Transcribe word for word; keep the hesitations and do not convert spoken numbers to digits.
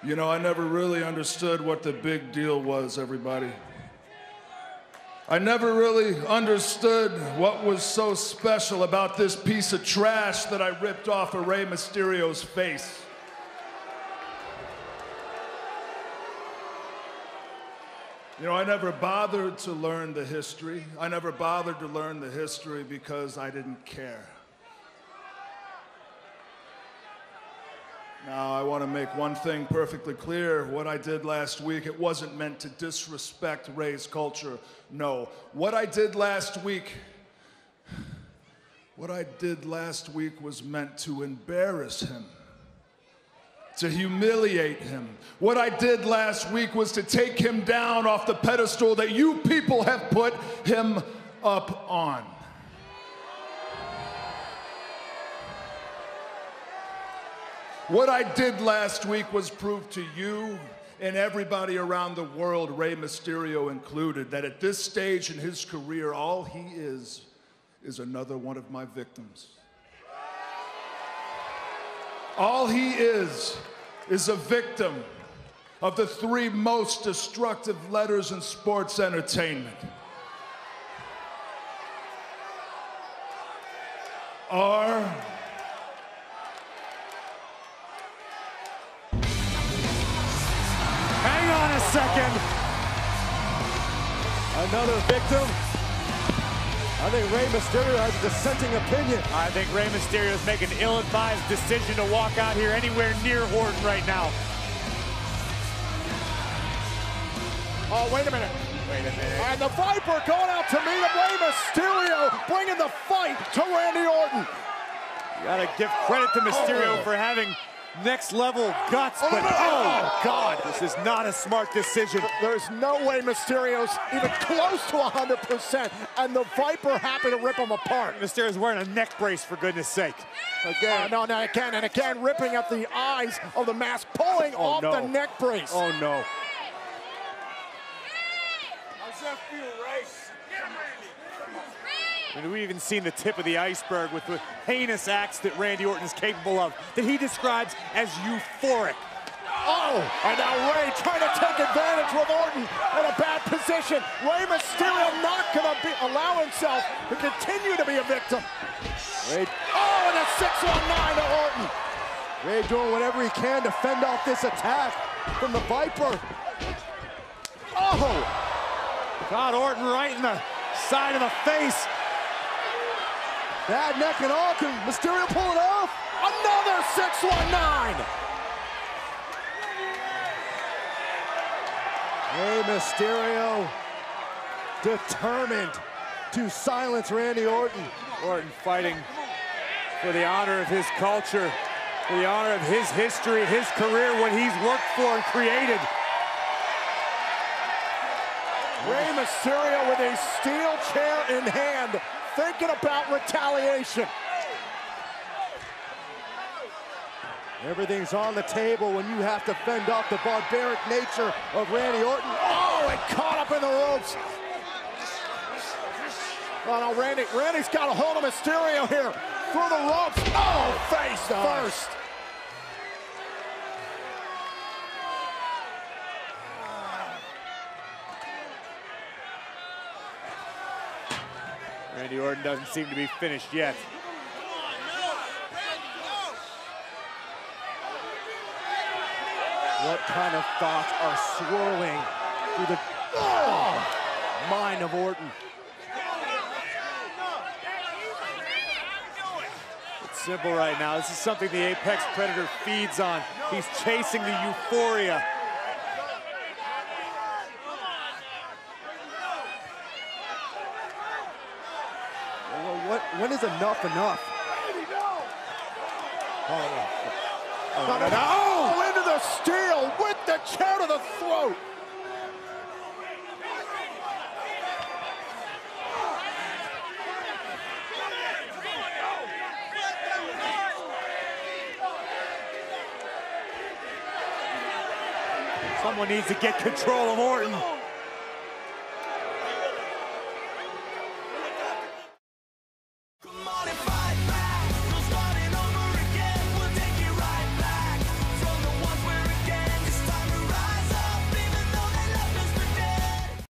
You know, I never really understood what the big deal was, everybody. I never really understood what was so special about this piece of trash that I ripped off of Rey Mysterio's face. You know, I never bothered to learn the history. I never bothered to learn the history because I didn't care. Now, I want to make one thing perfectly clear. What I did last week, it wasn't meant to disrespect Rey's culture. No. What I did last week, what I did last week was meant to embarrass him, to humiliate him. What I did last week was to take him down off the pedestal that you people have put him up on. What I did last week was prove to you and everybody around the world, Rey Mysterio included, that at this stage in his career, all he is is another one of my victims. All he is is a victim of the three most destructive letters in sports entertainment. R. Hang on a second. Another victim. I think Rey Mysterio has a dissenting opinion. I think Rey Mysterio is making an ill-advised decision to walk out here anywhere near Orton right now. Oh, wait a minute. Wait a minute. And the Viper going out to meet him. Rey Mysterio bringing the fight to Randy Orton. You gotta give credit to Mysterio oh. for having next level guts, oh, but no, no, no. oh God, this is not a smart decision. There's no way Mysterio's even close to one hundred percent, and the Viper happy to rip him apart. Mysterio's wearing a neck brace, for goodness sake. Again, uh, no, no, again, and again, ripping at the eyes of the mask, pulling oh, off no. the neck brace. Oh no. How's that feel, Rey? I mean, we've even seen the tip of the iceberg with the heinous acts that Randy Orton is capable of, that he describes as euphoric. Oh, and now Rey trying to take advantage with Orton in a bad position. Rey Mysterio not gonna be, allow himself to continue to be a victim. Rey, oh, and a six one nine to Orton. Rey doing whatever he can to fend off this attack from the Viper. Oh! Got Orton right in the side of the face. Bad neck and all. Can Mysterio pull it off? Another six one nine. Rey Mysterio determined to silence Randy Orton. Orton fighting for the honor of his culture, for the honor of his history, his career, what he's worked for and created. Rey Mysterio with a steel chair in hand, thinking about retaliation. Everything's on the table when you have to fend off the barbaric nature of Randy Orton. Oh, and caught up in the ropes. Oh, no, Randy, Randy's got a hold of Mysterio here. Through the ropes. Oh, face first. Randy Orton doesn't seem to be finished yet. What kind of thoughts are swirling through the oh, mind of Orton? It's simple right now. This is something the Apex Predator feeds on. He's chasing the euphoria. What, when is enough enough? Oh, no. Oh, no, no, no. Oh, into the steel with the chair to the throat. Someone needs to get control of Orton.